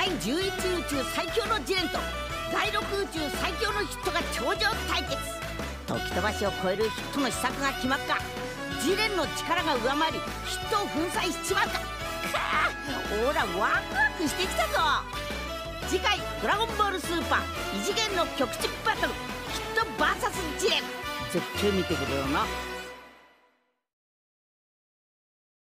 第11宇宙最強のジレンと第6宇宙最強のヒットが頂上対決。時飛ばしを超えるヒットの秘策が決まるか、ジレンの力が上回りヒットを粉砕しちまうか。かあ、オラワクワクしてきたぞ。次回「ドラゴンボールスーパー異次元の局地バトルヒット VS ジレン」絶対見てくれよな。